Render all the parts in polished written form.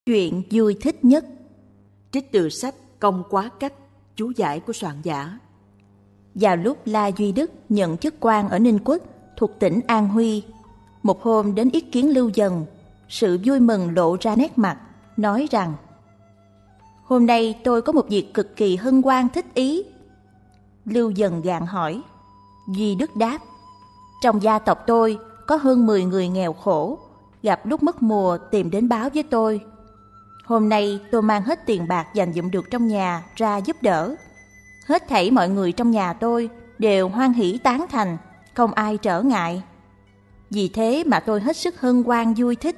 Chuyện vui thích nhất. Trích từ sách Công Quá Cách, chú giải của soạn giả. Vào lúc La Duy Đức nhận chức quan ở Ninh Quốc thuộc tỉnh An Huy, một hôm đến yết kiến Lưu Dần, sự vui mừng lộ ra nét mặt, nói rằng: "Hôm nay tôi có một việc cực kỳ hân hoan thích ý." Lưu Dần gạn hỏi. Duy Đức đáp: "Trong gia tộc tôi có hơn 10 người nghèo khổ, gặp lúc mất mùa tìm đến báo với tôi. Hôm nay tôi mang hết tiền bạc dành dụm được trong nhà ra giúp đỡ. Hết thảy mọi người trong nhà tôi đều hoan hỉ tán thành, không ai trở ngại. Vì thế mà tôi hết sức hân hoan vui thích."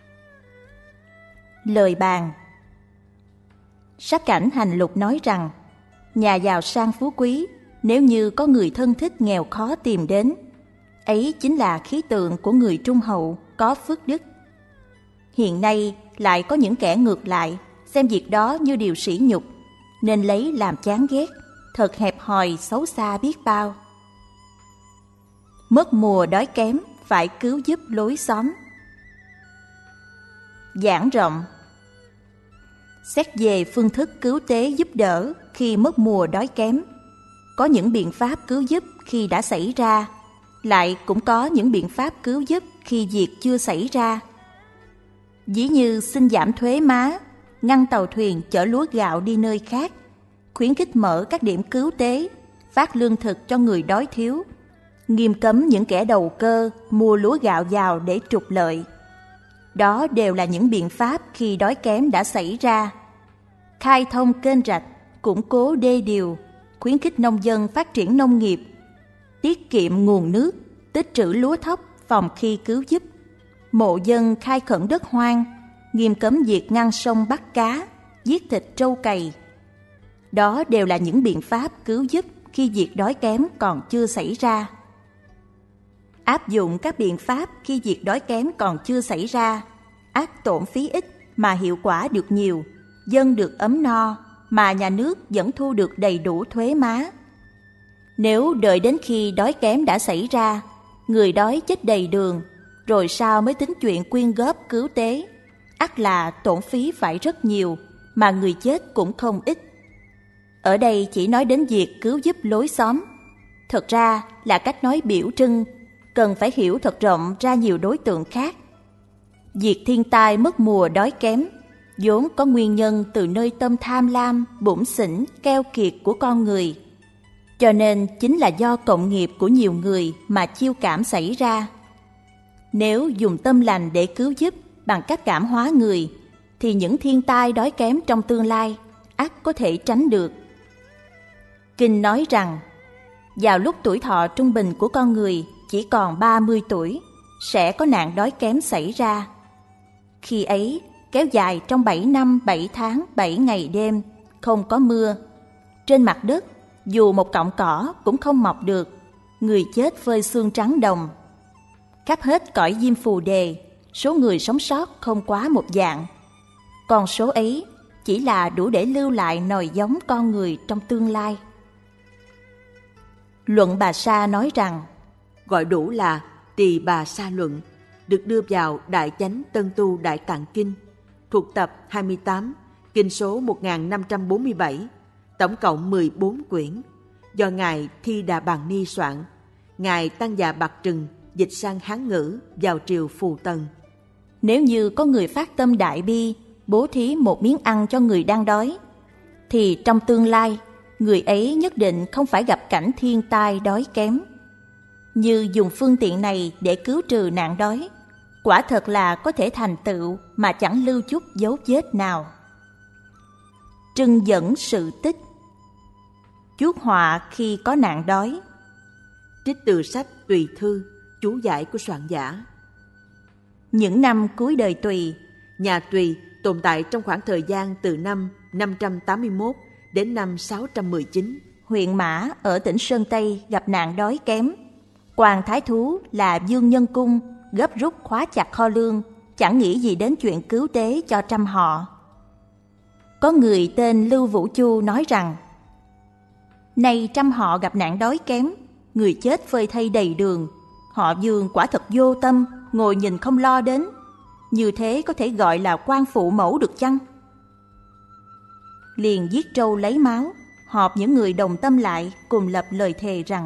Lời bàn. Sách Cảnh Hành Lục nói rằng, nhà giàu sang phú quý, nếu như có người thân thích nghèo khó tìm đến, ấy chính là khí tượng của người trung hậu, có phước đức. Hiện nay lại có những kẻ ngược lại, xem việc đó như điều sỉ nhục, nên lấy làm chán ghét, thật hẹp hòi xấu xa biết bao. Mất mùa đói kém, phải cứu giúp lối xóm. Giảng rộng. Xét về phương thức cứu tế giúp đỡ khi mất mùa đói kém, có những biện pháp cứu giúp khi đã xảy ra, lại cũng có những biện pháp cứu giúp khi việc chưa xảy ra. Ví như xin giảm thuế má, ngăn tàu thuyền chở lúa gạo đi nơi khác, khuyến khích mở các điểm cứu tế, phát lương thực cho người đói thiếu, nghiêm cấm những kẻ đầu cơ mua lúa gạo vào để trục lợi. Đó đều là những biện pháp khi đói kém đã xảy ra. Khai thông kênh rạch, củng cố đê điều, khuyến khích nông dân phát triển nông nghiệp, tiết kiệm nguồn nước, tích trữ lúa thóc phòng khi cứu giúp, mộ dân khai khẩn đất hoang, nghiêm cấm việc ngăn sông bắt cá, giết thịt trâu cày. Đó đều là những biện pháp cứu giúp khi việc đói kém còn chưa xảy ra. Áp dụng các biện pháp khi việc đói kém còn chưa xảy ra, ác tổn phí ít mà hiệu quả được nhiều, dân được ấm no mà nhà nước vẫn thu được đầy đủ thuế má. Nếu đợi đến khi đói kém đã xảy ra, người đói chết đầy đường, rồi sau mới tính chuyện quyên góp cứu tế, ắt là tổn phí phải rất nhiều, mà người chết cũng không ít. Ở đây chỉ nói đến việc cứu giúp lối xóm, thật ra là cách nói biểu trưng, cần phải hiểu thật rộng ra nhiều đối tượng khác. Việc thiên tai mất mùa đói kém vốn có nguyên nhân từ nơi tâm tham lam, bủn xỉn, keo kiệt của con người, cho nên chính là do cộng nghiệp của nhiều người mà chiêu cảm xảy ra. Nếu dùng tâm lành để cứu giúp bằng cách cảm hóa người, thì những thiên tai đói kém trong tương lai ắt có thể tránh được. Kinh nói rằng, vào lúc tuổi thọ trung bình của con người chỉ còn 30 tuổi, sẽ có nạn đói kém xảy ra. Khi ấy, kéo dài trong 7 năm 7 tháng 7 ngày đêm, không có mưa. Trên mặt đất, dù một cọng cỏ cũng không mọc được, người chết phơi xương trắng đồng. Khắp hết cõi diêm phù đề, số người sống sót không quá một vạn. Con số ấy chỉ là đủ để lưu lại nòi giống con người trong tương lai. Luận Bà Sa nói rằng, gọi đủ là Tỳ Bà Sa Luận, được đưa vào Đại Chánh Tân Tu Đại Tạng Kinh, thuộc tập 28, kinh số 1547, tổng cộng 14 quyển, do Ngài Thi Đà Bàn Ni soạn, Ngài Tăng Già Bạc Trừng dịch sang Hán ngữ vào triều Phù Tần. Nếu như có người phát tâm đại bi, bố thí một miếng ăn cho người đang đói, thì trong tương lai, người ấy nhất định không phải gặp cảnh thiên tai đói kém. Như dùng phương tiện này để cứu trừ nạn đói, quả thật là có thể thành tựu mà chẳng lưu chút dấu vết nào. Trưng dẫn sự tích. Chuốc họa khi có nạn đói. Trích từ sách Tùy Thư, chú giải của soạn giả. Những năm cuối đời Tùy, nhà Tùy tồn tại trong khoảng thời gian từ năm 581 đến năm 619. Huyện Mã ở tỉnh Sơn Tây gặp nạn đói kém. Quan thái thú là Dương Nhân Cung gấp rút khóa chặt kho lương, chẳng nghĩ gì đến chuyện cứu tế cho trăm họ. Có người tên Lưu Vũ Chu nói rằng, nay trăm họ gặp nạn đói kém, người chết phơi thây đầy đường, họ Dương quả thật vô tâm, ngồi nhìn không lo đến. như thế có thể gọi là quan phụ mẫu được chăng? Liền giết trâu lấy máu, họp những người đồng tâm lại cùng lập lời thề rằng: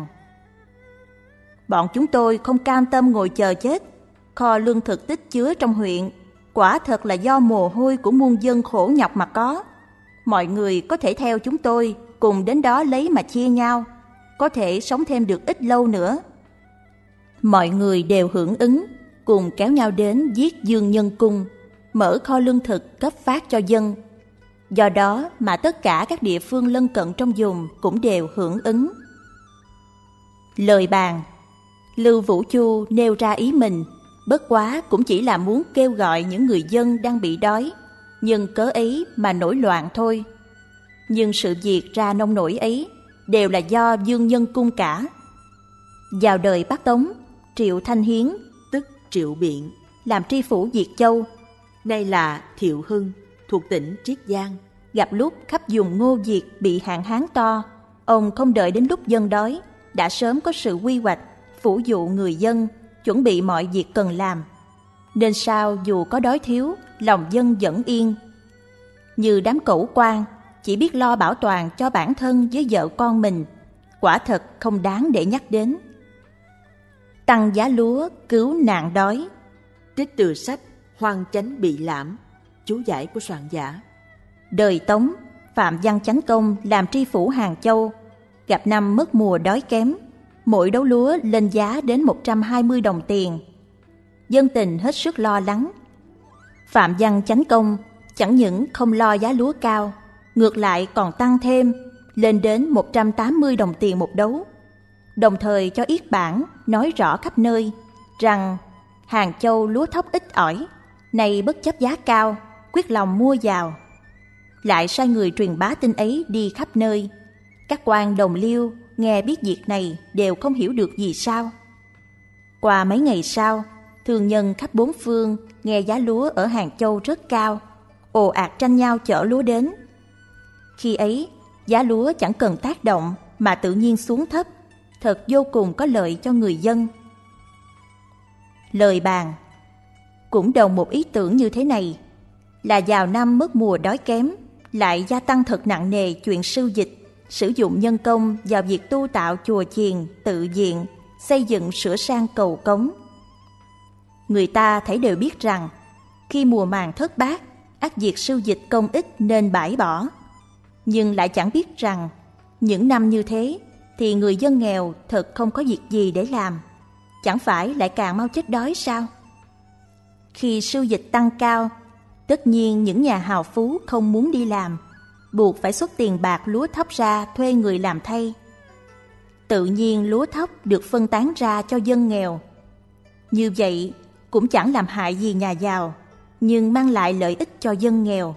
bọn chúng tôi không cam tâm ngồi chờ chết. Kho lương thực tích chứa trong huyện quả thật là do mồ hôi của muôn dân khổ nhọc mà có. Mọi người có thể theo chúng tôi cùng đến đó lấy mà chia nhau, có thể sống thêm được ít lâu nữa. Mọi người đều hưởng ứng, cùng kéo nhau đến giết Dương Nhân Cung, mở kho lương thực cấp phát cho dân. Do đó mà tất cả các địa phương lân cận trong vùng cũng đều hưởng ứng. Lời bàn, Lưu Vũ Chu nêu ra ý mình, bất quá cũng chỉ là muốn kêu gọi những người dân đang bị đói, nhưng cớ ấy mà nổi loạn thôi. Nhưng sự việc ra nông nổi ấy đều là do Dương Nhân Cung cả. Vào đời Bắc Tống, Triệu Thanh Hiến, tức Triệu Biện, làm tri phủ Diệt Châu, nay là Thiệu Hưng, thuộc tỉnh Triết Giang. gặp lúc khắp vùng Ngô Việt bị hạn hán to, ông không đợi đến lúc dân đói, đã sớm có sự quy hoạch, phủ dụ người dân, chuẩn bị mọi việc cần làm. Nên sao dù có đói thiếu, lòng dân vẫn yên. Như đám cẩu quan, chỉ biết lo bảo toàn cho bản thân với vợ con mình, quả thật không đáng để nhắc đến. Tăng giá lúa cứu nạn đói. Trích từ sách Hoang Chánh Bị Lãm, chú giải của soạn giả. Đời Tống, Phạm Văn Chánh Công làm tri phủ Hàng Châu, gặp năm mất mùa đói kém, mỗi đấu lúa lên giá đến 120 đồng tiền. Dân tình hết sức lo lắng. Phạm Văn Chánh Công chẳng những không lo giá lúa cao, ngược lại còn tăng thêm, lên đến 180 đồng tiền một đấu. Đồng thời cho yết bản nói rõ khắp nơi rằng Hàng Châu lúa thóc ít ỏi, nay bất chấp giá cao, quyết lòng mua vào. Lại sai người truyền bá tin ấy đi khắp nơi. Các quan đồng liêu nghe biết việc này đều không hiểu được vì sao. Qua mấy ngày sau, thương nhân khắp bốn phương nghe giá lúa ở Hàng Châu rất cao, ồ ạt tranh nhau chở lúa đến. Khi ấy, giá lúa chẳng cần tác động mà tự nhiên xuống thấp, thật vô cùng có lợi cho người dân. Lời bàn, cũng đồng một ý tưởng như thế này, là vào năm mất mùa đói kém, lại gia tăng thật nặng nề chuyện sưu dịch, sử dụng nhân công vào việc tu tạo chùa chiền, tự viện, xây dựng sửa sang cầu cống. Người ta thấy đều biết rằng, khi mùa màng thất bát, ắt việc sưu dịch công ích nên bãi bỏ. Nhưng lại chẳng biết rằng, những năm như thế, thì người dân nghèo thật không có việc gì để làm, chẳng phải lại càng mau chết đói sao? Khi sưu dịch tăng cao, tất nhiên những nhà hào phú không muốn đi làm, buộc phải xuất tiền bạc lúa thóc ra thuê người làm thay. Tự nhiên lúa thóc được phân tán ra cho dân nghèo. Như vậy cũng chẳng làm hại gì nhà giàu, nhưng mang lại lợi ích cho dân nghèo.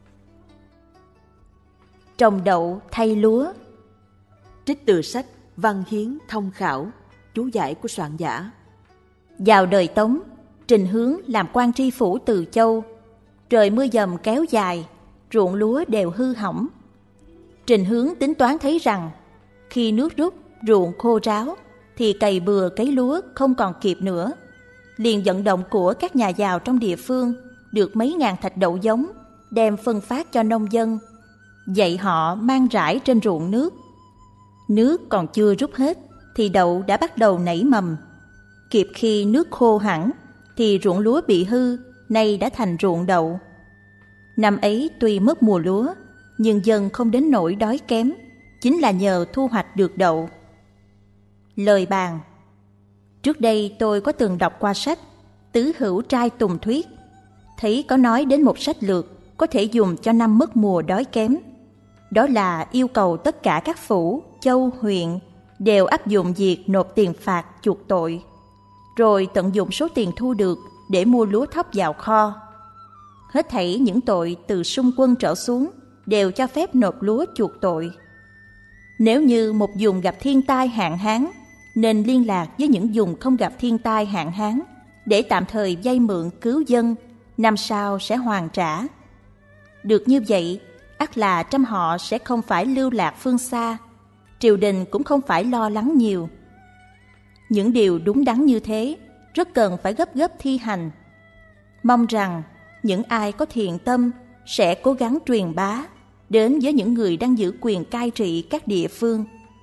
Trồng đậu thay lúa. Trích từ sách Văn Hiến Thông Khảo, chú giải của soạn giả. Vào đời Tống, Trình Hướng làm quan tri phủ Từ Châu. Trời mưa dầm kéo dài, ruộng lúa đều hư hỏng. Trình Hướng tính toán thấy rằng, khi nước rút, ruộng khô ráo, thì cày bừa cấy lúa không còn kịp nữa. Liền vận động của các nhà giàu trong địa phương, được mấy ngàn thạch đậu giống, đem phân phát cho nông dân, dạy họ mang rải trên ruộng nước. Nước còn chưa rút hết, thì đậu đã bắt đầu nảy mầm. Kịp khi nước khô hẳn, thì ruộng lúa bị hư, nay đã thành ruộng đậu. Năm ấy tuy mất mùa lúa, nhưng dân không đến nỗi đói kém, chính là nhờ thu hoạch được đậu. Lời bàn, trước đây tôi có từng đọc qua sách Tứ Hữu Trai Tùng Thuyết, thấy có nói đến một sách lược có thể dùng cho năm mất mùa đói kém. Đó là yêu cầu tất cả các phủ, châu, huyện đều áp dụng việc nộp tiền phạt chuộc tội, rồi tận dụng số tiền thu được để mua lúa thóc vào kho. Hết thảy những tội từ xung quân trở xuống đều cho phép nộp lúa chuộc tội. Nếu như một vùng gặp thiên tai hạn hán, nên liên lạc với những vùng không gặp thiên tai hạn hán để tạm thời vay mượn cứu dân, năm sau sẽ hoàn trả. Được như vậy, ắt là trăm họ sẽ không phải lưu lạc phương xa, triều đình cũng không phải lo lắng nhiều. Những điều đúng đắn như thế rất cần phải gấp gấp thi hành. mong rằng những ai có thiện tâm sẽ cố gắng truyền bá đến với những người đang giữ quyền cai trị các địa phương.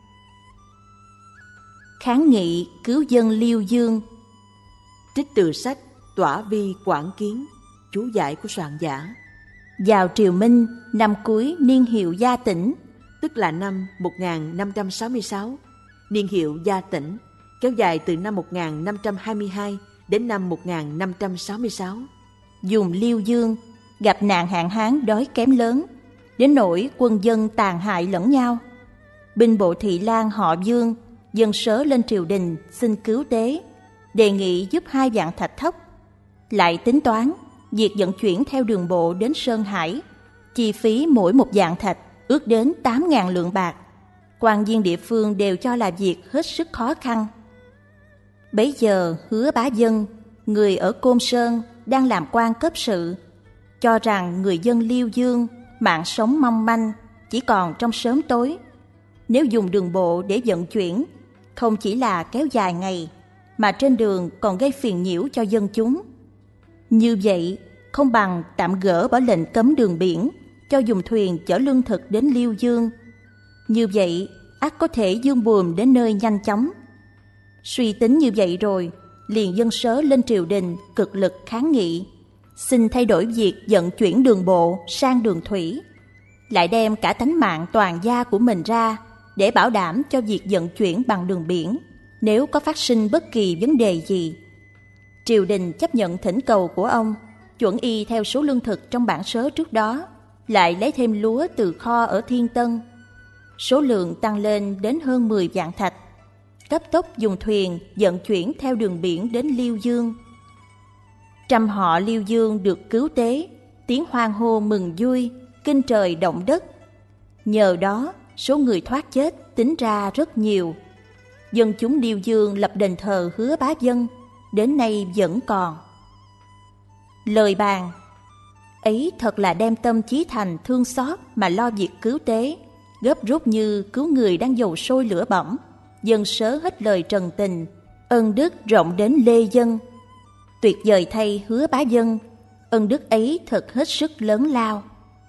Kháng nghị cứu dân Liêu Dương. Trích từ sách Tỏa Vi Quảng Kiến, chú giải của soạn giả. Vào triều Minh, năm cuối niên hiệu Gia Tĩnh, tức là năm 1566, niên hiệu Gia Tĩnh kéo dài từ năm 1522 đến năm 1566. dùng Liêu Dương, gặp nạn hạn hán đói kém lớn, đến nỗi quân dân tàn hại lẫn nhau. Binh bộ Thị Lang họ Dương dâng sớ lên triều đình xin cứu tế, đề nghị giúp 2 vạn thạch thóc. Lại tính toán việc vận chuyển theo đường bộ đến Sơn Hải, chi phí mỗi 1 vạn thạch ước đến 8.000 lượng bạc. Quan viên địa phương đều cho là việc hết sức khó khăn. Bấy giờ Hứa Bá Dân, người ở Côn Sơn đang làm quan cấp sự, cho rằng người dân Liêu Dương mạng sống mong manh, chỉ còn trong sớm tối. Nếu dùng đường bộ để vận chuyển, không chỉ là kéo dài ngày, mà trên đường còn gây phiền nhiễu cho dân chúng. Như vậy, không bằng tạm gỡ bỏ lệnh cấm đường biển, cho dùng thuyền chở lương thực đến Liêu Dương. Như vậy, ắt có thể dương buồm đến nơi nhanh chóng. Suy tính như vậy rồi, liền dâng sớ lên triều đình cực lực kháng nghị, xin thay đổi việc vận chuyển đường bộ sang đường thủy, lại đem cả tánh mạng toàn gia của mình ra để bảo đảm cho việc vận chuyển bằng đường biển nếu có phát sinh bất kỳ vấn đề gì. Triều đình chấp nhận thỉnh cầu của ông, chuẩn y theo số lương thực trong bản sớ trước đó, lại lấy thêm lúa từ kho ở Thiên Tân. Số lượng tăng lên đến hơn 10 vạn thạch, cấp tốc dùng thuyền vận chuyển theo đường biển đến Liêu Dương. Trăm họ Liêu Dương được cứu tế, tiếng hoan hô mừng vui, kinh trời động đất. Nhờ đó, số người thoát chết tính ra rất nhiều. Dân chúng Liêu Dương lập đền thờ Hứa Bá Dân, đến nay vẫn còn. Lời bàn ấy thật là đem tâm chí thành thương xót mà lo việc cứu tế, gấp rút như cứu người đang dầu sôi lửa bỏng, dâng sớ hết lời trần tình, ân đức rộng đến lê dân. Tuyệt vời thay Hứa Bá Dân, ân đức ấy thật hết sức lớn lao.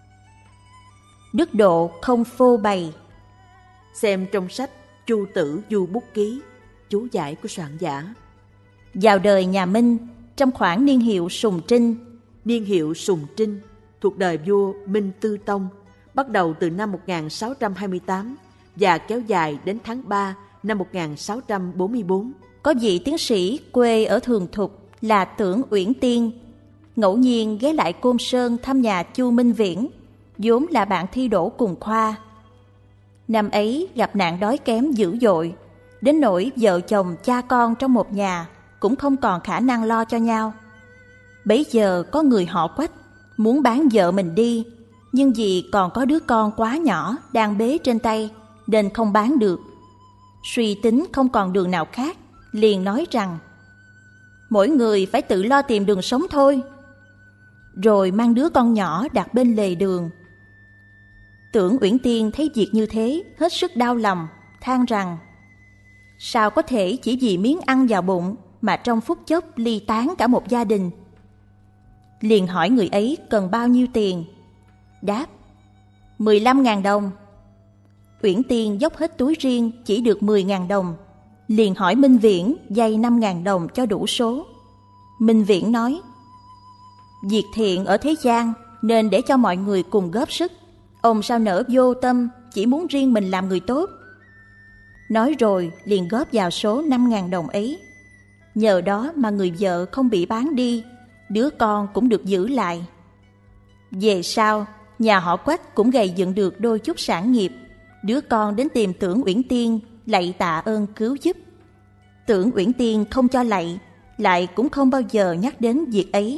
Đức độ không phô bày. Xem trong sách Chu Tử Du Bút Ký, chú giải của soạn giả. Vào đời nhà Minh, trong khoảng niên hiệu Sùng Trinh. Niên hiệu Sùng Trinh thuộc đời vua Minh Tư Tông, bắt đầu từ năm 1628 và kéo dài đến tháng 3 năm 1644. Có vị tiến sĩ quê ở Thường Thục là Tưởng Uyển Tiên, ngẫu nhiên ghé lại Côn Sơn thăm nhà Chu Minh Viễn, vốn là bạn thi đỗ cùng khoa. Năm ấy gặp nạn đói kém dữ dội, đến nỗi vợ chồng cha con trong một nhà cũng không còn khả năng lo cho nhau. Bấy giờ có người họ Quách muốn bán vợ mình đi, nhưng vì còn có đứa con quá nhỏ đang bế trên tay nên không bán được. Suy tính không còn đường nào khác, liền nói rằng mỗi người phải tự lo tìm đường sống thôi, rồi mang đứa con nhỏ đặt bên lề đường. Tưởng Uyển Tiên thấy việc như thế hết sức đau lòng, than rằng sao có thể chỉ vì miếng ăn vào bụng mà trong phút chốc ly tán cả một gia đình. Liền hỏi người ấy cần bao nhiêu tiền. Đáp 15.000 đồng. Uyển Tiên dốc hết túi riêng chỉ được 10.000 đồng. Liền hỏi Minh Viễn vay 5.000 đồng cho đủ số. Minh Viễn nói việc thiện ở thế gian nên để cho mọi người cùng góp sức. Ông sao nỡ vô tâm chỉ muốn riêng mình làm người tốt. Nói rồi liền góp vào số 5.000 đồng ấy. Nhờ đó mà người vợ không bị bán đi, đứa con cũng được giữ lại. Về sau, nhà họ Quách cũng gầy dựng được đôi chút sản nghiệp. Đứa con đến tìm Tưởng Uyển Tiên lạy tạ ơn cứu giúp. Tưởng Uyển Tiên không cho lạy, lại cũng không bao giờ nhắc đến việc ấy.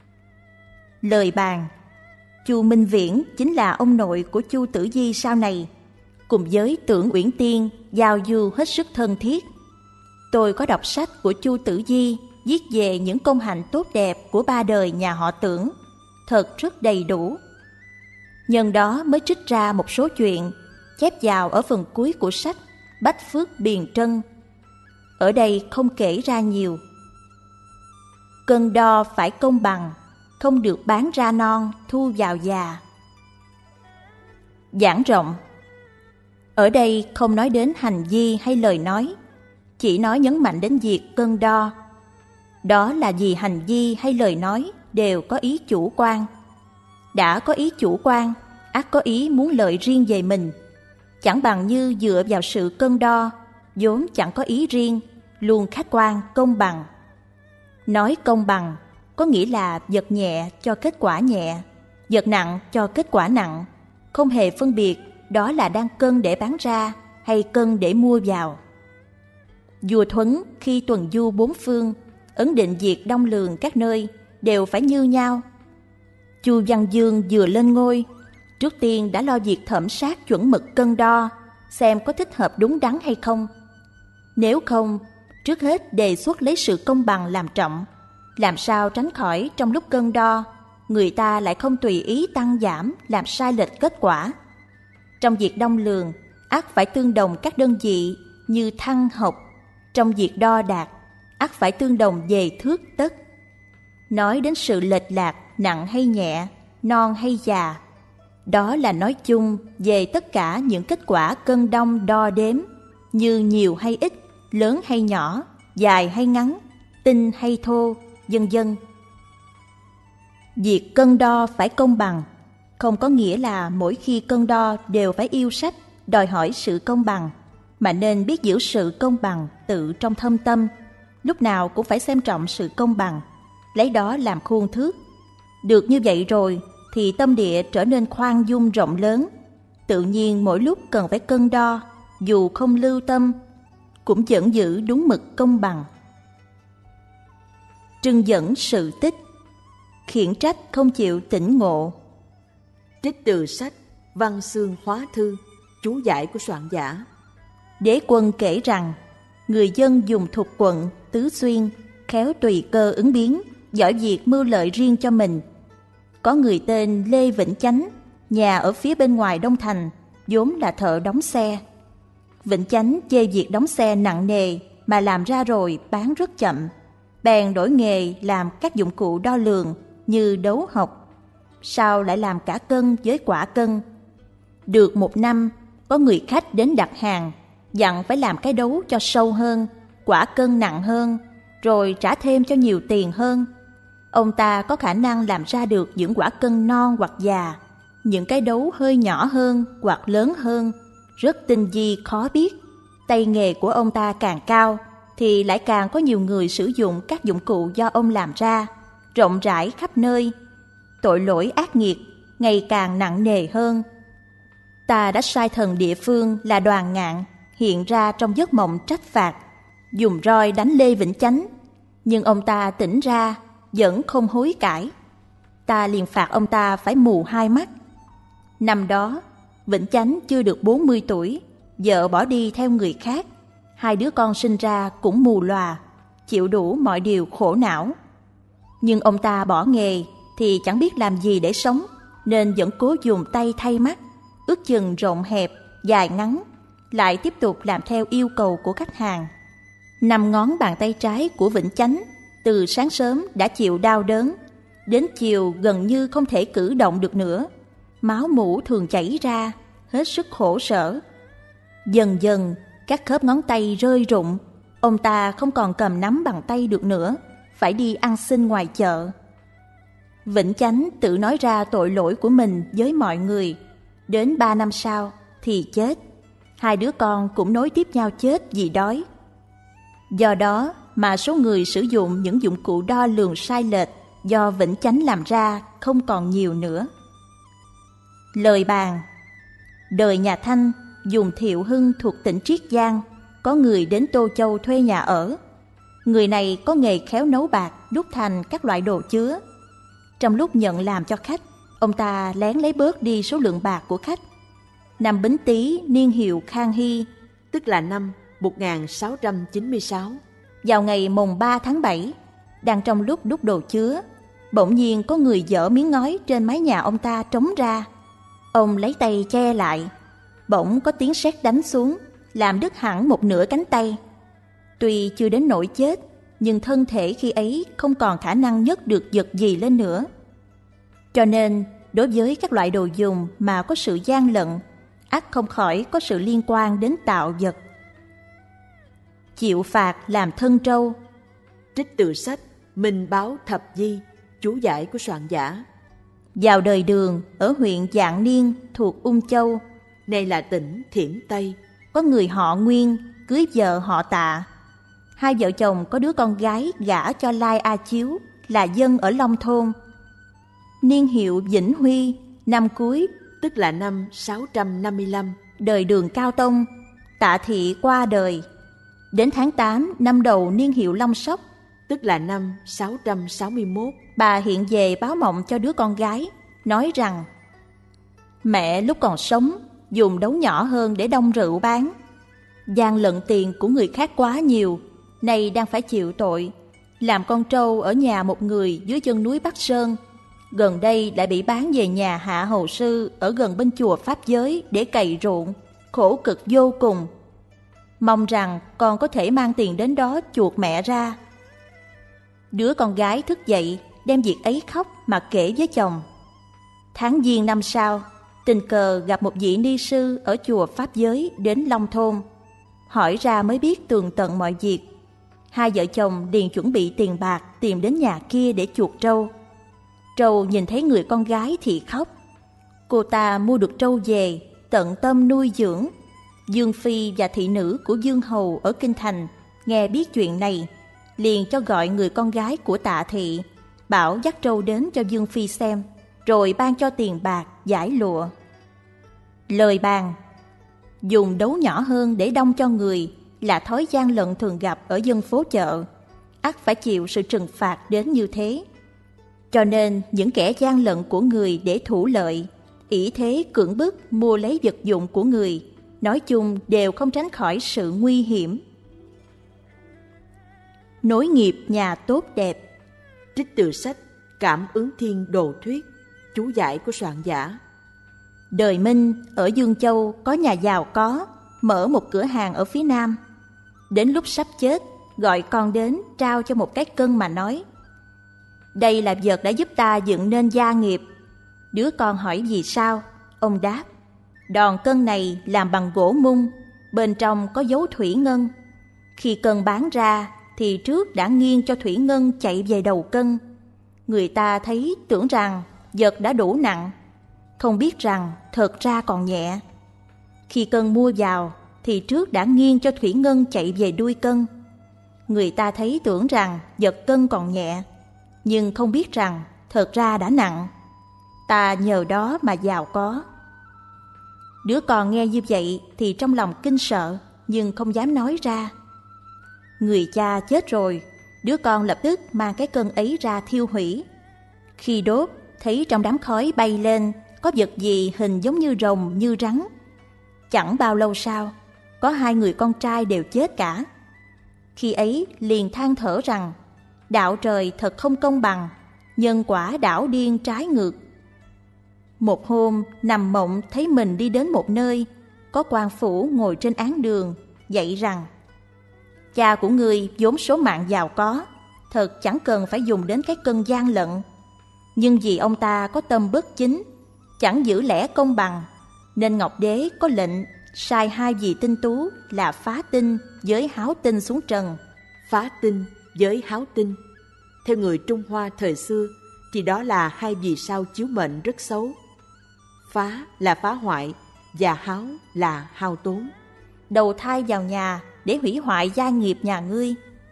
Lời bàn: Chu Minh Viễn chính là ông nội của Chu Tử Di sau này, cùng với Tưởng Uyển Tiên giao du hết sức thân thiết. Tôi có đọc sách của Chu Tử Di viết về những công hạnh tốt đẹp của 3 đời nhà họ Tưởng, thật rất đầy đủ. Nhân đó mới trích ra một số chuyện, chép vào ở phần cuối của sách Bách Phước Biền Trân. Ở đây không kể ra nhiều. Cân đo phải công bằng. không được bán ra non, thu vào già. Giảng rộng. Ở đây không nói đến hành vi hay lời nói, chỉ nói nhấn mạnh đến việc cân đo. Đó là vì hành vi hay lời nói đều có ý chủ quan. Đã có ý chủ quan, ắt có ý muốn lợi riêng về mình. Chẳng bằng như dựa vào sự cân đo, vốn chẳng có ý riêng, luôn khách quan, công bằng. Nói công bằng có nghĩa là vật nhẹ cho kết quả nhẹ, vật nặng cho kết quả nặng, không hề phân biệt đó là đang cân để bán ra hay cân để mua vào. Vua Thuấn khi tuần du bốn phương, ấn định việc đong lường các nơi đều phải như nhau. Chu Văn Dương vừa lên ngôi, trước tiên đã lo việc thẩm sát chuẩn mực cân đo, xem có thích hợp đúng đắn hay không. Nếu không, trước hết đề xuất lấy sự công bằng làm trọng, làm sao tránh khỏi trong lúc cân đo, người ta lại không tùy ý tăng giảm làm sai lệch kết quả. Trong việc đong lường, ắt phải tương đồng các đơn vị như thăng học. Trong việc đo đạc, ắt phải tương đồng về thước tấc. Nói đến sự lệch lạc, nặng hay nhẹ, non hay già, đó là nói chung về tất cả những kết quả cân đong đo đếm, như nhiều hay ít, lớn hay nhỏ, dài hay ngắn, tinh hay thô, vân vân. Việc cân đo phải công bằng, không có nghĩa là mỗi khi cân đo đều phải yêu sách, đòi hỏi sự công bằng, mà nên biết giữ sự công bằng tự trong thâm tâm, lúc nào cũng phải xem trọng sự công bằng, lấy đó làm khuôn thước. Được như vậy rồi thì tâm địa trở nên khoan dung rộng lớn, tự nhiên mỗi lúc cần phải cân đo, dù không lưu tâm, cũng vẫn giữ đúng mực công bằng. Trưng dẫn sự tích, khiển trách không chịu tỉnh ngộ. Trích từ sách Văn Xương Hóa Thư, chú giải của soạn giả. Đế quân kể rằng, người dân dùng thục quận, tứ xuyên, khéo tùy cơ ứng biến, giỏi việc mưu lợi riêng cho mình. Có người tên Lê Vĩnh Chánh, nhà ở phía bên ngoài Đông Thành, vốn là thợ đóng xe. Vĩnh Chánh chê việc đóng xe nặng nề mà làm ra rồi bán rất chậm, bèn đổi nghề làm các dụng cụ đo lường như đấu học, sau lại làm cả cân với quả cân. Được một năm, có người khách đến đặt hàng, dặn phải làm cái đấu cho sâu hơn, quả cân nặng hơn, rồi trả thêm cho nhiều tiền hơn. Ông ta có khả năng làm ra được những quả cân non hoặc già, những cái đấu hơi nhỏ hơn hoặc lớn hơn, rất tinh vi khó biết. Tay nghề của ông ta càng cao, thì lại càng có nhiều người sử dụng các dụng cụ do ông làm ra, rộng rãi khắp nơi. Tội lỗi ác nghiệt ngày càng nặng nề hơn. Ta đã sai thần địa phương là Đoàn Ngạn hiện ra trong giấc mộng trách phạt, dùng roi đánh Lê Vĩnh Chánh, nhưng ông ta tỉnh ra vẫn không hối cải. Ta liền phạt ông ta phải mù hai mắt. Năm đó, Vĩnh Chánh chưa được 40 tuổi, vợ bỏ đi theo người khác, hai đứa con sinh ra cũng mù lòa, chịu đủ mọi điều khổ não. Nhưng ông ta bỏ nghề thì chẳng biết làm gì để sống, nên vẫn cố dùng tay thay mắt, ước chừng rộng hẹp, dài ngắn, lại tiếp tục làm theo yêu cầu của khách hàng. 5 ngón bàn tay trái của Vĩnh Chánh từ sáng sớm đã chịu đau đớn, đến chiều gần như không thể cử động được nữa, máu mủ thường chảy ra, hết sức khổ sở. Dần dần các khớp ngón tay rơi rụng, ông ta không còn cầm nắm bằng tay được nữa, phải đi ăn xin ngoài chợ. Vĩnh Chánh tự nói ra tội lỗi của mình với mọi người. Đến 3 năm sau thì chết. Hai đứa con cũng nối tiếp nhau chết vì đói. Do đó mà số người sử dụng những dụng cụ đo lường sai lệch do Vĩnh Chánh làm ra không còn nhiều nữa. Lời bàn. Đời nhà Thanh, dùng Thiệu Hưng thuộc tỉnh Triết Giang, có người đến Tô Châu thuê nhà ở. Người này có nghề khéo nấu bạc, đúc thành các loại đồ chứa. Trong lúc nhận làm cho khách, ông ta lén lấy bớt đi số lượng bạc của khách. Năm Bính Tý, niên hiệu Khang Hy, tức là năm 1696, vào ngày mùng 3 tháng 7, đang trong lúc đúc đồ chứa, bỗng nhiên có người dỡ miếng ngói trên mái nhà ông ta trống ra. Ông lấy tay che lại, bỗng có tiếng sét đánh xuống, làm đứt hẳn một nửa cánh tay. Tuy chưa đến nỗi chết, nhưng thân thể khi ấy không còn khả năng nhấc được vật gì lên nữa, Cho nên, đối với các loại đồ dùng mà có sự gian lận, ắt không khỏi có sự liên quan đến tạo vật. Chịu phạt làm thân trâu. Trích từ sách Minh Báo Thập Di, chú giải của soạn giả. Vào đời Đường ở huyện Dạng Niên thuộc Ung Châu, Nay là tỉnh Thiểm Tây, có người họ Nguyên cưới vợ họ Tạ. Hai vợ chồng có đứa con gái gả cho Lai A Chiếu là dân ở Long Thôn. Niên hiệu Vĩnh Huy, năm cuối, tức là năm 655, đời Đường Cao Tông, Tạ Thị qua đời. Đến tháng 8 năm đầu niên hiệu Long Sóc, tức là năm 661, bà hiện về báo mộng cho đứa con gái, nói rằng mẹ lúc còn sống dùng đấu nhỏ hơn để đong rượu bán. Gian lận tiền của người khác quá nhiều, nay đang phải chịu tội. Làm con trâu ở nhà một người dưới chân núi Bắc Sơn, gần đây lại bị bán về nhà Hạ Hầu Sư ở gần bên chùa Pháp Giới để cày ruộng, khổ cực vô cùng. Mong rằng con có thể mang tiền đến đó chuộc mẹ ra. Đứa con gái thức dậy đem việc ấy khóc mà kể với chồng. Tháng Giêng năm sau, tình cờ gặp một vị ni sư ở chùa Pháp Giới đến Long Thôn. Hỏi ra mới biết tường tận mọi việc. Hai vợ chồng liền chuẩn bị tiền bạc tìm đến nhà kia để chuộc trâu. Trâu nhìn thấy người con gái thì khóc. Cô ta mua được trâu về, tận tâm nuôi dưỡng. Dương Phi và thị nữ của Dương Hầu ở Kinh Thành nghe biết chuyện này, liền cho gọi người con gái của Tạ Thị, bảo dắt trâu đến cho Dương Phi xem, rồi ban cho tiền bạc, giải lụa. Lời bàn: dùng đấu nhỏ hơn để đong cho người là thói gian lận thường gặp ở dân phố chợ, ắt phải chịu sự trừng phạt đến như thế. Cho nên những kẻ gian lận của người để thủ lợi, ỷ thế cưỡng bức mua lấy vật dụng của người, nói chung đều không tránh khỏi sự nguy hiểm. Nối nghiệp nhà tốt đẹp. Trích từ sách Cảm ứng Thiên Đồ Thuyết, chú giải của soạn giả. Đời Minh ở Dương Châu có nhà giàu có, mở một cửa hàng ở phía Nam. Đến lúc sắp chết, gọi con đến trao cho một cái cân mà nói: đây là vật đã giúp ta dựng nên gia nghiệp. Đứa con hỏi vì sao? Ông đáp: đòn cân này làm bằng gỗ mung, bên trong có dấu thủy ngân. Khi cân bán ra thì trước đã nghiêng cho thủy ngân chạy về đầu cân. Người ta thấy tưởng rằng vật đã đủ nặng, không biết rằng thật ra còn nhẹ. Khi cân mua vào thì trước đã nghiêng cho thủy ngân chạy về đuôi cân. Người ta thấy tưởng rằng vật cân còn nhẹ, nhưng không biết rằng thật ra đã nặng. Ta nhờ đó mà giàu có. Đứa con nghe như vậy thì trong lòng kinh sợ, nhưng không dám nói ra. Người cha chết rồi, đứa con lập tức mang cái cân ấy ra thiêu hủy. Khi đốt, thấy trong đám khói bay lên có vật gì hình giống như rồng như rắn. Chẳng bao lâu sau, có hai người con trai đều chết cả. Khi ấy liền than thở rằng đạo trời thật không công bằng, nhân quả đảo điên trái ngược. Một hôm nằm mộng thấy mình đi đến một nơi, có quan phủ ngồi trên án đường, dạy rằng: cha của ngươi vốn số mạng giàu có, thật chẳng cần phải dùng đến cái cân gian lận. Nhưng vì ông ta có tâm bất chính, chẳng giữ lẽ công bằng, nên Ngọc Đế có lệnh sai hai vị tinh tú là Phá Tinh với Háo Tinh xuống trần. Phá Tinh với Háo Tinh, theo người Trung Hoa thời xưa thì đó là hai vì sao chiếu mệnh rất xấu. Phá là phá hoại và háo là hao tốn. Đầu thai vào nhà để hủy hoại gia nghiệp nhà ngươi.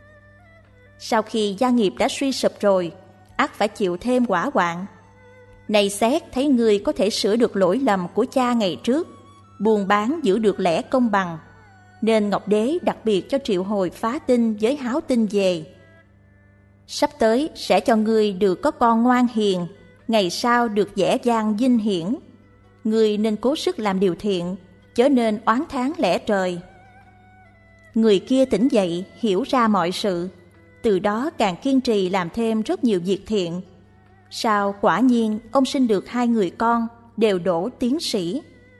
Sau khi gia nghiệp đã suy sụp rồi, ắt phải chịu thêm quả hoạn. Này xét thấy ngươi có thể sửa được lỗi lầm của cha ngày trước, buôn bán giữ được lẽ công bằng, nên Ngọc Đế đặc biệt cho triệu hồi Phá Tinh với Háo Tinh về. Sắp tới sẽ cho ngươi được có con ngoan hiền, ngày sau được vẻ vang vinh hiển. Ngươi nên cố sức làm điều thiện, chớ nên oán thán lẽ trời. Người kia tỉnh dậy, hiểu ra mọi sự, từ đó càng kiên trì làm thêm rất nhiều việc thiện. Sau quả nhiên ông sinh được hai người con, đều đỗ tiến sĩ.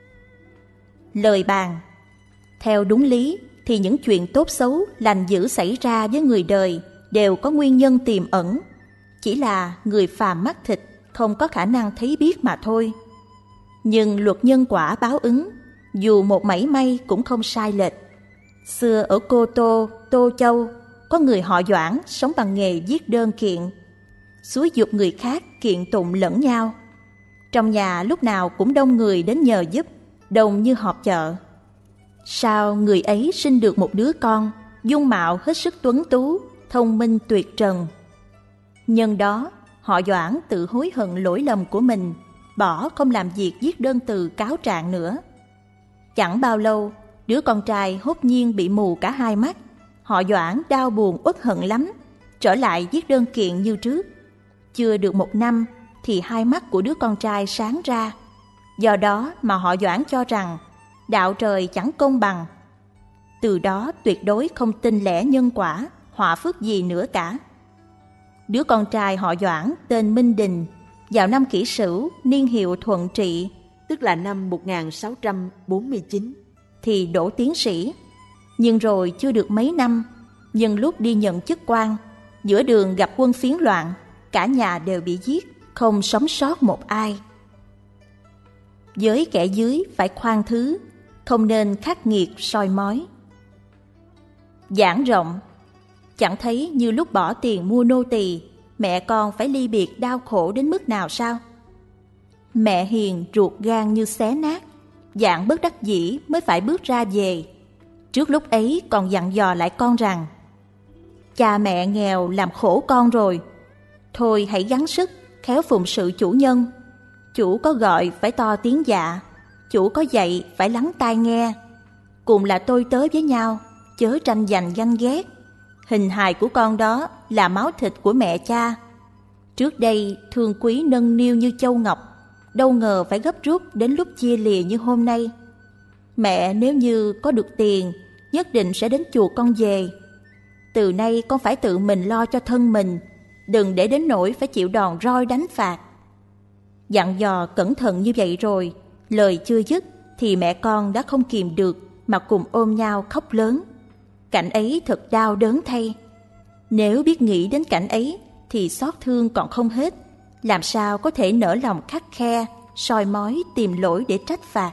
Lời bàn: theo đúng lý thì những chuyện tốt xấu, lành dữ xảy ra với người đời đều có nguyên nhân tiềm ẩn, chỉ là người phàm mắt thịt không có khả năng thấy biết mà thôi. Nhưng luật nhân quả báo ứng, dù một mảy may cũng không sai lệch. Xưa ở Cô Tô, Tô Châu, có người họ Doãn sống bằng nghề viết đơn kiện, xúi giục người khác kiện tụng lẫn nhau. Trong nhà lúc nào cũng đông người đến nhờ giúp, đông như họp chợ. Sao người ấy sinh được một đứa con, dung mạo hết sức tuấn tú, thông minh tuyệt trần. Nhân đó, họ Doãn tự hối hận lỗi lầm của mình, bỏ không làm việc viết đơn từ cáo trạng nữa. Chẳng bao lâu, đứa con trai hốt nhiên bị mù cả hai mắt. Họ Doãn đau buồn uất hận lắm, trở lại viết đơn kiện như trước. Chưa được một năm thì hai mắt của đứa con trai sáng ra. Do đó mà họ Doãn cho rằng đạo trời chẳng công bằng. Từ đó tuyệt đối không tin lẽ nhân quả, họa phước gì nữa cả. Đứa con trai họ Doãn tên Minh Đình, vào năm Kỷ Sửu, niên hiệu Thuận Trị, tức là năm 1649, thì đỗ tiến sĩ. Nhưng rồi chưa được mấy năm, nhân lúc đi nhận chức quan, giữa đường gặp quân phiến loạn, cả nhà đều bị giết, không sống sót một ai. Với kẻ dưới phải khoan thứ, không nên khắc nghiệt soi mói. Giảng rộng, chẳng thấy như lúc bỏ tiền mua nô tỳ, mẹ con phải ly biệt đau khổ đến mức nào sao? Mẹ hiền ruột gan như xé nát, dạng bất đắc dĩ mới phải bước ra về. Trước lúc ấy còn dặn dò lại con rằng: cha mẹ nghèo làm khổ con rồi, thôi hãy gắng sức khéo phụng sự chủ nhân. Chủ có gọi phải to tiếng dạ, chủ có dạy phải lắng tai nghe. Cùng là tôi tớ với nhau, chớ tranh giành ganh ghét. Hình hài của con đó là máu thịt của mẹ cha. Trước đây thương quý nâng niu như châu ngọc, đâu ngờ phải gấp rút đến lúc chia lìa như hôm nay. Mẹ nếu như có được tiền, nhất định sẽ đến chuộc con về. Từ nay con phải tự mình lo cho thân mình, đừng để đến nỗi phải chịu đòn roi đánh phạt. Dặn dò cẩn thận như vậy rồi, lời chưa dứt thì mẹ con đã không kìm được mà cùng ôm nhau khóc lớn. Cảnh ấy thật đau đớn thay. Nếu biết nghĩ đến cảnh ấy thì xót thương còn không hết, làm sao có thể nỡ lòng khắt khe, soi mói tìm lỗi để trách phạt.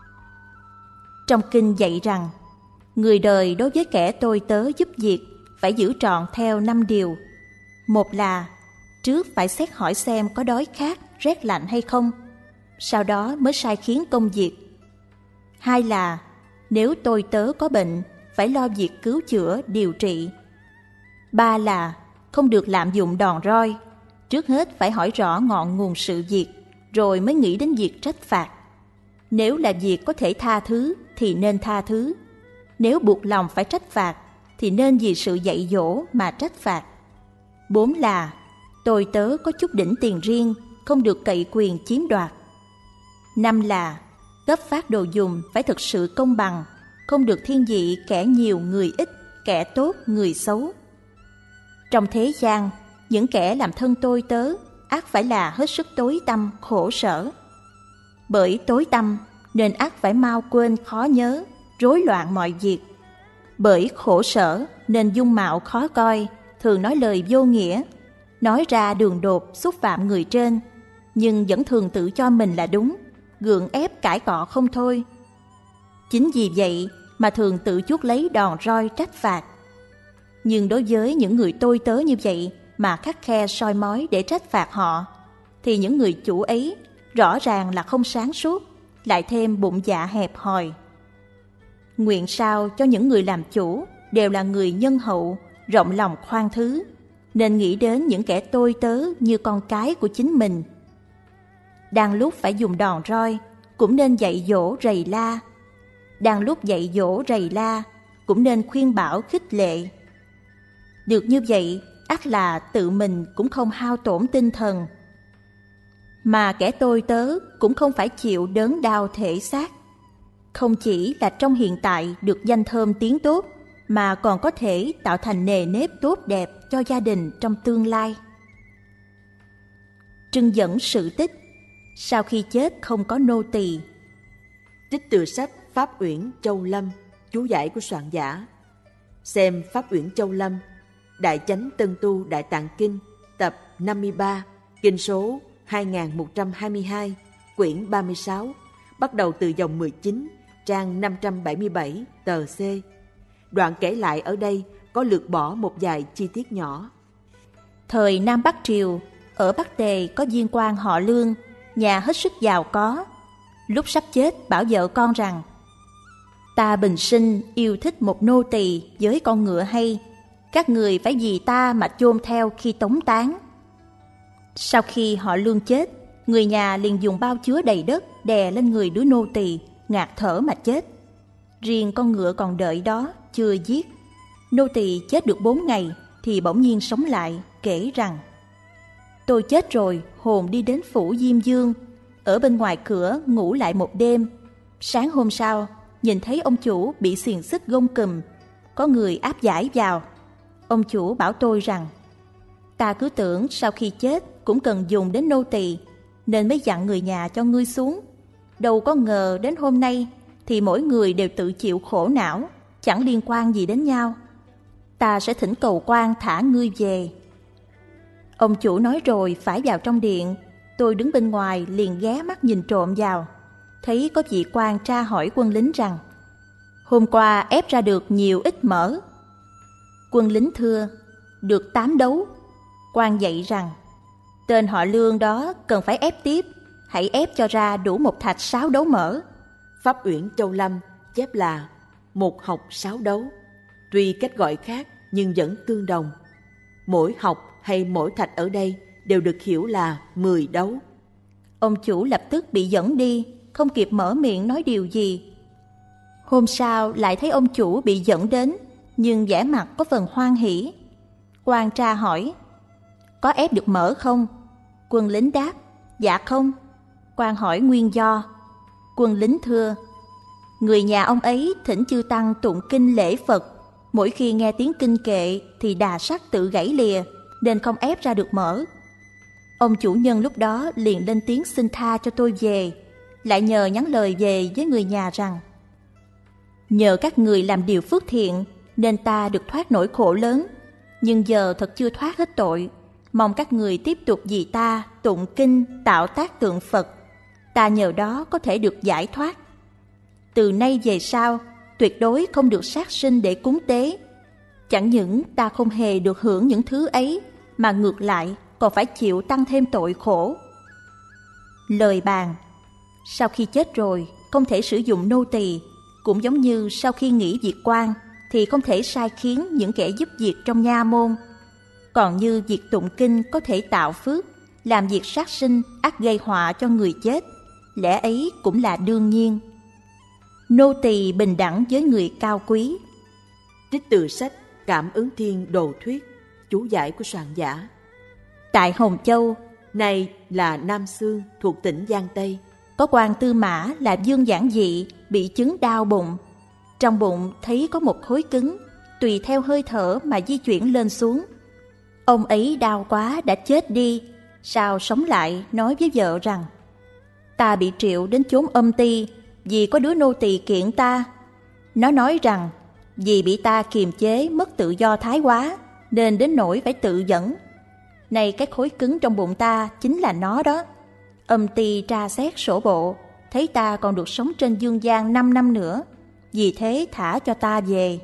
Trong kinh dạy rằng, người đời đối với kẻ tôi tớ giúp việc phải giữ trọn theo 5 điều. Một là trước phải xét hỏi xem có đói khát, rét lạnh hay không, sau đó mới sai khiến công việc. Hai là nếu tôi tớ có bệnh, phải lo việc cứu chữa, điều trị. Ba là không được lạm dụng đòn roi, trước hết phải hỏi rõ ngọn nguồn sự việc, rồi mới nghĩ đến việc trách phạt. Nếu là việc có thể tha thứ thì nên tha thứ, nếu buộc lòng phải trách phạt thì nên vì sự dạy dỗ mà trách phạt. 4 là tôi tớ có chút đỉnh tiền riêng, không được cậy quyền chiếm đoạt. 5 là gấp phát đồ dùng phải thực sự công bằng, không được thiên vị kẻ nhiều người ít, kẻ tốt người xấu. Trong thế gian, những kẻ làm thân tôi tớ ắt phải là hết sức tối tăm, khổ sở. Bởi tối tăm nên ắt phải mau quên khó nhớ, rối loạn mọi việc. Bởi khổ sở nên dung mạo khó coi, thường nói lời vô nghĩa, nói ra đường đột xúc phạm người trên, nhưng vẫn thường tự cho mình là đúng, gượng ép cãi cọ không thôi. Chính vì vậy mà thường tự chuốc lấy đòn roi trách phạt. Nhưng đối với những người tôi tớ như vậy mà khắt khe soi mói để trách phạt họ, thì những người chủ ấy rõ ràng là không sáng suốt, lại thêm bụng dạ hẹp hòi. Nguyện sao cho những người làm chủ đều là người nhân hậu, rộng lòng khoan thứ, nên nghĩ đến những kẻ tôi tớ như con cái của chính mình. Đang lúc phải dùng đòn roi, cũng nên dạy dỗ rầy la. Đang lúc dạy dỗ rầy la, cũng nên khuyên bảo khích lệ. Được như vậy, ắt là tự mình cũng không hao tổn tinh thần, mà kẻ tôi tớ cũng không phải chịu đớn đau thể xác. Không chỉ là trong hiện tại được danh thơm tiếng tốt, mà còn có thể tạo thành nề nếp tốt đẹp cho gia đình trong tương lai. Trưng dẫn sự tích sau khi chết không có nô tỳ. Trích từ sách Pháp Uyển Châu Lâm, chú giải của soạn giả. Xem Pháp Uyển Châu Lâm, Đại Chánh Tân Tu Đại Tạng Kinh, tập 53, kinh số 2122, quyển 36, bắt đầu từ dòng 19, trang 577 tờ C. Đoạn kể lại ở đây có lược bỏ một vài chi tiết nhỏ. Thời Nam Bắc Triều, ở Bắc Tề có viên quan họ Lương, nhà hết sức giàu có. Lúc sắp chết bảo vợ con rằng: ta bình sinh yêu thích một nô tỳ với con ngựa hay, các người phải vì ta mà chôn theo khi tống táng. Sau khi họ Lương chết, người nhà liền dùng bao chứa đầy đất đè lên người đứa nô tỳ, ngạt thở mà chết. Riêng con ngựa còn đợi đó chưa giết. Nô tỳ chết được 4 ngày thì bỗng nhiên sống lại, kể rằng: tôi chết rồi, hồn đi đến phủ Diêm Dương, ở bên ngoài cửa ngủ lại một đêm. Sáng hôm sau, nhìn thấy ông chủ bị xiềng xích gông cùm, có người áp giải vào. Ông chủ bảo tôi rằng: ta cứ tưởng sau khi chết cũng cần dùng đến nô tỳ, nên mới dặn người nhà cho ngươi xuống. Đâu có ngờ đến hôm nay thì mỗi người đều tự chịu khổ não, chẳng liên quan gì đến nhau. Ta sẽ thỉnh cầu quan thả ngươi về. Ông chủ nói rồi phải vào trong điện. Tôi đứng bên ngoài liền ghé mắt nhìn trộm vào, thấy có vị quan tra hỏi quân lính rằng: hôm qua ép ra được nhiều ít mỡ? Quân lính thưa: được 8 đấu. Quan dạy rằng: tên họ Lương đó cần phải ép tiếp, hãy ép cho ra đủ một thạch 6 đấu mỡ. Pháp Uyển Châu Lâm chép là 1 hộc 6 đấu. Tuy cách gọi khác nhưng vẫn tương đồng. Mỗi hộc hay mỗi thạch ở đây đều được hiểu là 10 đấu. Ông chủ lập tức bị dẫn đi, không kịp mở miệng nói điều gì. Hôm sau lại thấy ông chủ bị dẫn đến, nhưng vẻ mặt có phần hoan hỉ. Quan tra hỏi: có ép được mỡ không? Quân lính đáp: dạ không. Quan hỏi nguyên do. Quân lính thưa: người nhà ông ấy thỉnh chư tăng tụng kinh lễ Phật, mỗi khi nghe tiếng kinh kệ thì đà sắt tự gãy lìa, nên không ép ra được mỡ. Ông chủ nhân lúc đó liền lên tiếng xin tha cho tôi về, lại nhờ nhắn lời về với người nhà rằng: nhờ các người làm điều phước thiện nên ta được thoát nỗi khổ lớn, nhưng giờ thật chưa thoát hết tội. Mong các người tiếp tục vì ta tụng kinh tạo tác tượng Phật, ta nhờ đó có thể được giải thoát. Từ nay về sau tuyệt đối không được sát sinh để cúng tế. Chẳng những ta không hề được hưởng những thứ ấy, mà ngược lại còn phải chịu tăng thêm tội khổ. Lời bàn: sau khi chết rồi không thể sử dụng nô tỳ, cũng giống như sau khi nghỉ việc quan thì không thể sai khiến những kẻ giúp việc trong nha môn. Còn như việc tụng kinh có thể tạo phước, làm việc sát sinh ắt gây họa cho người chết, lẽ ấy cũng là đương nhiên. Nô tỳ bình đẳng với người cao quý. Trích từ sách Cảm ứng Thiên Đồ Thuyết, chú giải của soạn giả. Tại Hồng Châu, này là Nam Xương thuộc tỉnh Giang Tây, có quan tư mã là Dương Giản Dị bị chứng đau bụng. Trong bụng thấy có một khối cứng, tùy theo hơi thở mà di chuyển lên xuống. Ông ấy đau quá đã chết đi, sao sống lại nói với vợ rằng: ta bị triệu đến chốn âm ti vì có đứa nô tỳ kiện ta. Nó nói rằng vì bị ta kiềm chế mất tự do thái quá nên đến nỗi phải tự dẫn. Này cái khối cứng trong bụng ta chính là nó đó. Âm ty tra xét sổ bộ, thấy ta còn được sống trên dương gian 5 năm nữa, vì thế thả cho ta về.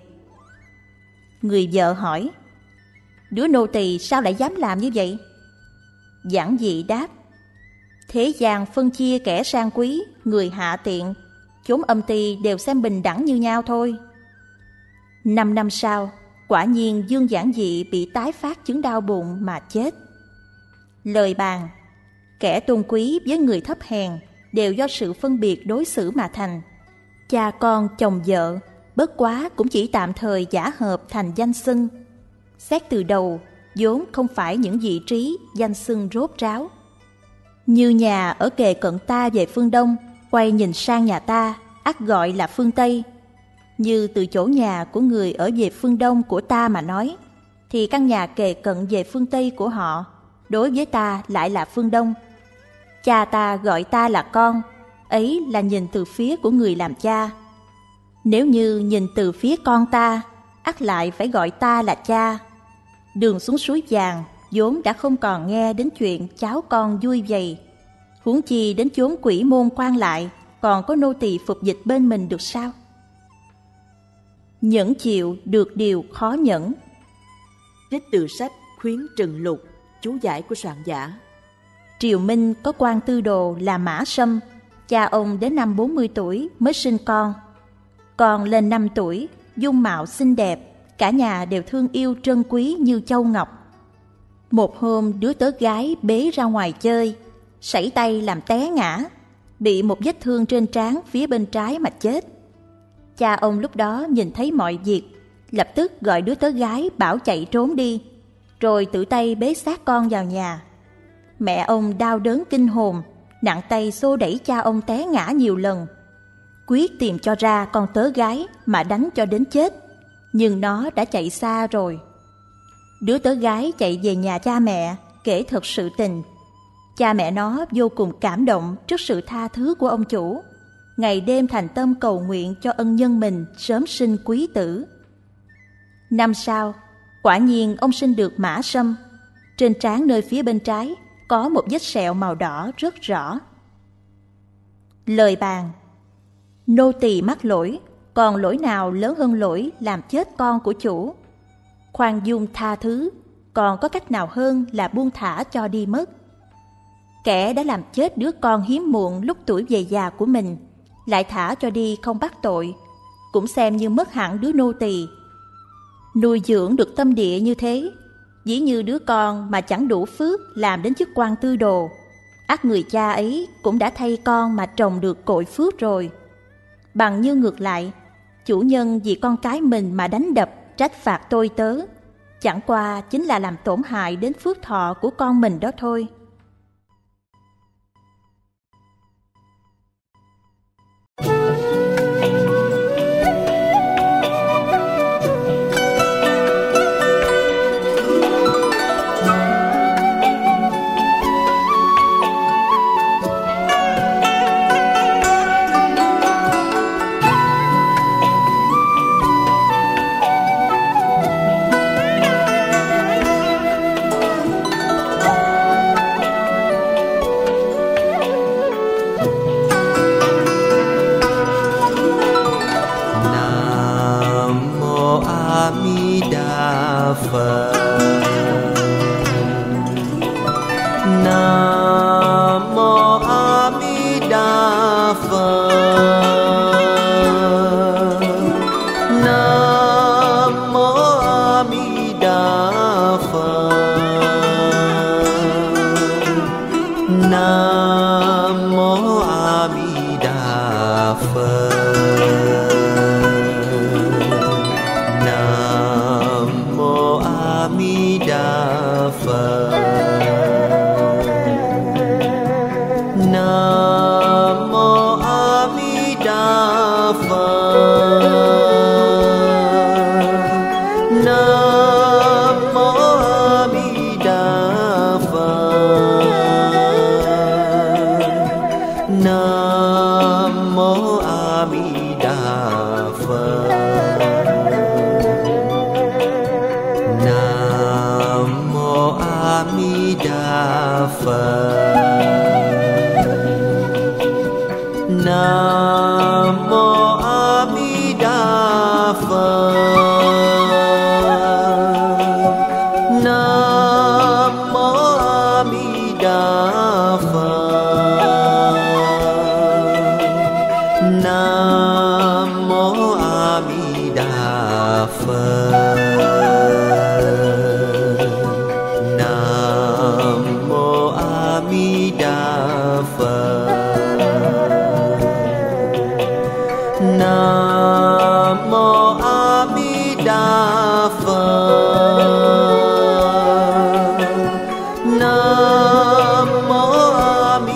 Người vợ hỏi: đứa nô tỳ sao lại dám làm như vậy? Giản Dị đáp: thế gian phân chia kẻ sang quý, người hạ tiện, chốn âm ty đều xem bình đẳng như nhau thôi. 5 năm sau, quả nhiên Dương Giản Dị bị tái phát chứng đau bụng mà chết. Lời bàn: kẻ tôn quý với người thấp hèn đều do sự phân biệt đối xử mà thành. Cha con chồng vợ bất quá cũng chỉ tạm thời giả hợp thành danh xưng. Xét từ đầu vốn không phải những vị trí danh xưng rốt ráo. Như nhà ở kề cận ta về phương Đông, quay nhìn sang nhà ta ắt gọi là phương Tây. Như từ chỗ nhà của người ở về phương Đông của ta mà nói, thì căn nhà kề cận về phương Tây của họ đối với ta lại là phương Đông. Cha ta gọi ta là con, ấy là nhìn từ phía của người làm cha. Nếu như nhìn từ phía con ta, ắt lại phải gọi ta là cha. Đường xuống suối vàng vốn đã không còn nghe đến chuyện cháu con vui vầy. Huống chi đến chốn quỷ môn quan lại, còn có nô tỳ phục dịch bên mình được sao? Nhẫn chịu được điều khó nhẫn. Trích từ sách Khuyến Trừng Lục, chú giải của soạn giả. Triều Minh có quan tư đồ là Mã Sâm, cha ông đến năm 40 tuổi mới sinh con. Con lên 5 tuổi, dung mạo xinh đẹp, cả nhà đều thương yêu trân quý như châu ngọc. Một hôm đứa tớ gái bế ra ngoài chơi, sảy tay làm té ngã, bị một vết thương trên trán phía bên trái mà chết. Cha ông lúc đó nhìn thấy mọi việc, lập tức gọi đứa tớ gái bảo chạy trốn đi, rồi tự tay bế xác con vào nhà. Mẹ ông đau đớn kinh hồn, nặng tay xô đẩy cha ông té ngã nhiều lần, quyết tìm cho ra con tớ gái mà đánh cho đến chết, nhưng nó đã chạy xa rồi. Đứa tớ gái chạy về nhà cha mẹ, kể thật sự tình. Cha mẹ nó vô cùng cảm động trước sự tha thứ của ông chủ, ngày đêm thành tâm cầu nguyện cho ân nhân mình sớm sinh quý tử. Năm sau, quả nhiên ông sinh được Mã Sâm. Trên trán nơi phía bên trái có một vết sẹo màu đỏ rất rõ. Lời bàn: nô tỳ mắc lỗi, còn lỗi nào lớn hơn lỗi làm chết con của chủ? Khoan dung tha thứ, còn có cách nào hơn là buông thả cho đi mất. Kẻ đã làm chết đứa con hiếm muộn lúc tuổi về già của mình, lại thả cho đi không bắt tội, cũng xem như mất hẳn đứa nô tỳ. Nuôi dưỡng được tâm địa như thế, dĩ như đứa con mà chẳng đủ phước làm đến chức quan tư đồ, ắt người cha ấy cũng đã thay con mà trồng được cội phước rồi. Bằng như ngược lại, chủ nhân vì con cái mình mà đánh đập, trách phạt tôi tớ, chẳng qua chính là làm tổn hại đến phước thọ của con mình đó thôi.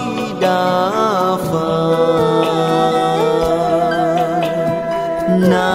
Nam